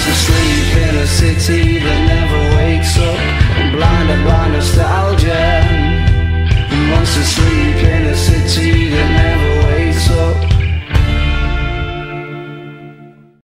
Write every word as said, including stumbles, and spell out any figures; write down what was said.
wants to sleep in a city that never wakes up, blinded by nostalgia. He wants to sleep in a city that never